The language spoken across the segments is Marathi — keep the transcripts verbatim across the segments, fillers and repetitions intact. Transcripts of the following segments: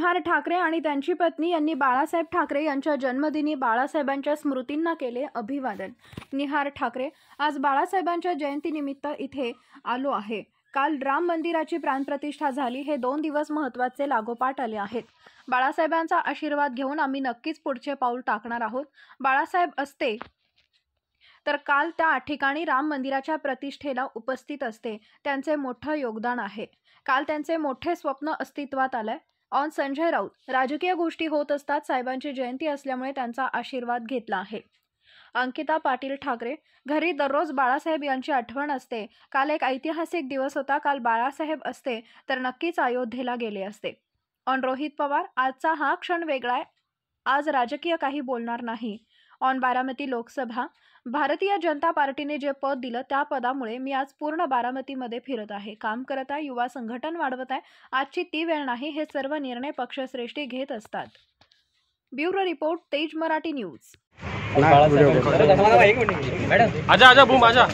निहार ठाकरे आणि त्यांची पत्नी यांनी बाळासाहेब ठाकरे यांच्या जन्मदिनी बाळासाहेबांच्या स्मृतींना केले अभिवादन। निहार ठाकरे आज बाळासाहेबांच्या जयंतीनिमित्त इथे आलो आहे। काल राम मंदिराची प्राणप्रतिष्ठा झाली। हे दोन दिवस महत्त्वाचे लागोपाठ आले आहेत। बाळासाहेबांचा आशीर्वाद घेऊन आम्ही नक्कीच पुढचे पाऊल टाकणार आहोत। बाळासाहेब असते तर काल त्या ठिकाणी राम मंदिराच्या प्रतिष्ठेला उपस्थित असते। त्यांचे मोठे योगदान आहे। काल त्यांचे मोठे स्वप्न अस्तित्वात आले। ऑन संजय राऊत राजकीय गोष्टी होत असतात। साहेबांची जयंती असल्यामुळे त्यांचा आशीर्वाद घेतला आहे। अंकिता पाटील ठाकरे घरी दररोज बाळासाहेब यांची आठवण असते। काल एक ऐतिहासिक दिवस होता। काल बाळासाहेब असते तर नक्कीच अयोध्येला गेले असते। ऑन रोहित पवार आजचा हा क्षण वेगळा आहे। आज राजकीय काही बोलणार नाही। ऑन बारामती लोकसभा भारतीय जनता पार्टीने जे पद दिलं त्या पदामुळे मी आज पूर्ण बारामतीमध्ये फिरत आहे, काम करत आहे, युवा संघटन वाढवत आहे। आजची ती वेळ नाही। हे सर्व निर्णय पक्षश्रेष्ठी घेत असतात। ब्युरो रिपोर्ट तेज मराठी न्यूज। आजा आजा बूम आजा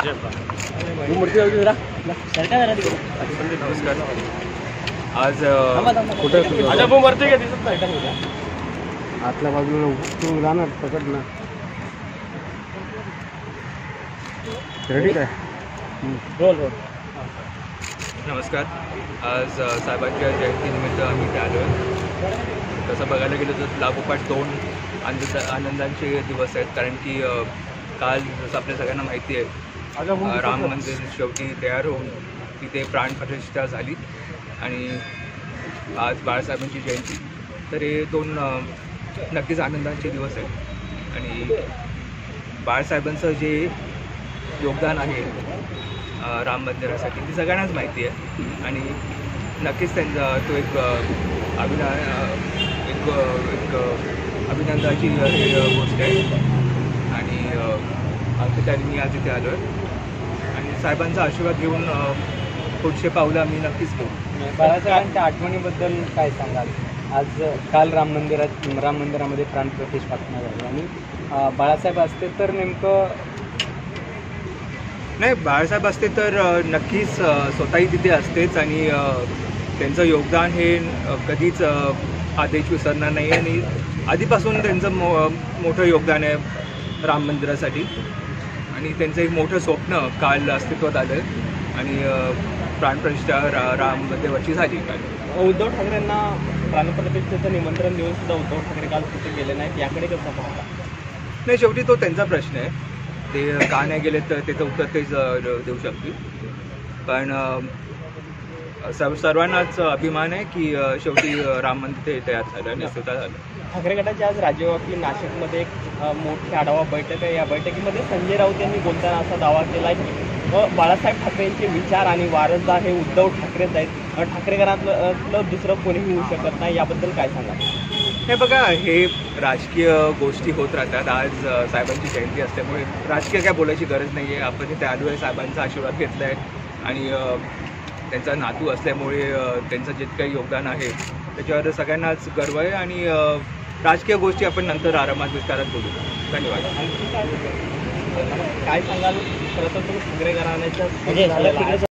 नमस्कार। आज कुठे आजा बूम वरती का दिसत नाही आतल्या बाजूला तू जाणार पकड ना। रेडी आहे रोल रोल। नमस्कार। आज साहेबांच्या जयंतीनिमित्त आम्ही इथे आलो आहे। तसं बघायला गेलं तर लागोपाठ दोन आनंद आनंदांचे दिवस आहेत, कारण की काल जसं आपल्या सगळ्यांना माहिती आहे राम मंदिर शेवटी तयार होऊन तिथे प्राणप्रतिष्ठा झाली आणि आज बाळासाहेबांची जयंती, तर हे दोन नक्कीच आनंदांचे दिवस आहेत। आणि बाळासाहेबांचं जे योगदान आहे राम मंदिरासाठी ते सगळ्यांनाच माहिती आहे आणि नक्कीच त्यांचा तो एक अभिना एक एक अभिनंदनाची गोष्ट आहे। आणि अंकिताने मी आज इथे आलो आहे आणि साहेबांचा आशीर्वाद घेऊन पुढचे पावलं आम्ही नक्कीच घेऊ। बाळासाहेबांच्या आठवणीबद्दल काय सांगाल? आज काल राम मंदिरात राम मंदिरामध्ये प्राणप्रतिष्ठापना झाली आणि बाळासाहेब असते तर नेमकं नाही, बाळासाहेब असते तर नक्कीच स्वतःही तिथे असतेच आणि त्यांचं योगदान हे कधीच आदेश विसरणार नाही आणि आधीपासून त्यांचं मो मोठं योगदान आहे राम मंदिरासाठी आणि त्यांचं एक मोठं स्वप्न काल अस्तित्वात आलं आणि प्राणप्रतिष्ठा रा राम मंदिराची झाली काल। उद्धव ठाकरेंना प्राणप्रतिष्ठेचं निमंत्रण देऊन सुद्धा उद्धव ठाकरे काल कुठे गेले नाहीत, याकडे कसं पाहता? नाही, शेवटी तो त्यांचा प्रश्न आहे। ते का नाही गेले तर त्याचं उत्तर तेच देऊ शकतील, पण सर्व सर्वांनाच अभिमान आहे की शेवटी राम मंदिर तयार झालं आणि स्वतः झालं। ठाकरे गटाची आज राज्यव्यापी नाशिकमध्ये एक मोठी आढावा बैठक आहे। या बैठकीमध्ये संजय राऊत यांनी बोलताना असा दावा केला आहे की बाळासाहेब ठाकरेंचे विचार आणि वारसदार हे उद्धव ठाकरेच आहेत, ठाकरे घरातलं दुसरं कोणीही होऊ शकत नाही, याबद्दल काय सांगाल? हे बघा, हे राजकीय गोष्टी होत राहतात। आज साहेबांची जयंती असल्यामुळे राजकीय काय बोलायची गरज नाही आहे। आपण इथे आलो आहे, साहेबांचा आशीर्वाद घेतला आहे आणि त्यांचा नातू असल्यामुळे त्यांचं जे काही योगदान आहे त्याच्यावर सगळ्यांनाच गर्व आहे आणि राजकीय गोष्टी आपण नंतर आरामात विस्तारात बोलू। धन्यवाद। काय सांगाल? खरं तर तुम्ही ठाकरे घराण्याच्या